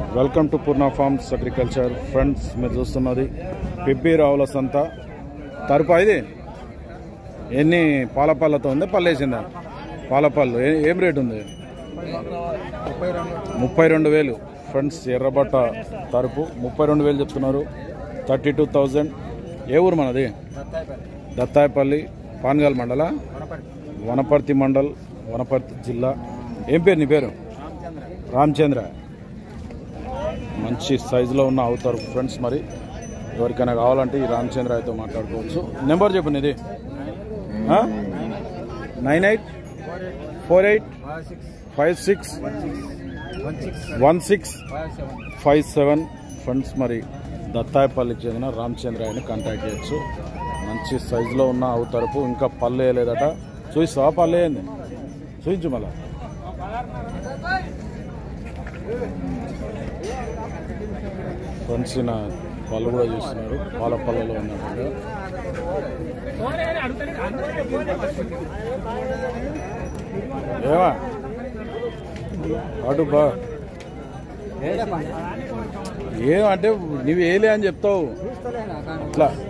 Welcome to Poorna farms agriculture friends. మీరు చూస్తున్నది పిబ్బి రావుల సంత తరపు. ఇది ఎన్ని పాలపళ్ళతో ఉంది, పల్లేసిందా? పాలపళ్ళు ఏం రేటు ఉంది? 32,000 ఫ్రెండ్స్. ఎర్రబట్ట తరపు 32,000 చెప్తున్నారు. 32,000. ఏ ఊరు మనది? దత్తాయపల్లి, పాన్గాల్ మండల, వనపర్తి మండల్, వనపర్తి జిల్లా. ఏం పేరు నీ పేరు? రామచంద్ర. మంచి సైజులో ఉన్న అవుతారు ఫ్రెండ్స్. మరి ఎవరికైనా కావాలంటే ఈ రామచంద్ర అయితే మాట్లాడుకోవచ్చు. నెంబర్ చెప్పు నీది. 9848561657 ఫ్రెండ్స్. మరి దత్తాయపల్లికి చెందిన రామచంద్ర అని కాంటాక్ట్ చేయొచ్చు. మంచి సైజులో ఉన్న అవుతారు. ఇంకా పళ్ళు వేయలేదట. చూపిస్తావా? పళ్ళు వేయండి, చూపించు మళ్ళా. ఫ్రెండ్స్ నా పళ్ళు కూడా చూస్తున్నారు. పాల పళ్ళలో ఉన్నట్టు. ఏమా అటు బా ఏమంటే నువ్వు వేయలే అని చెప్తావు. ఇట్లా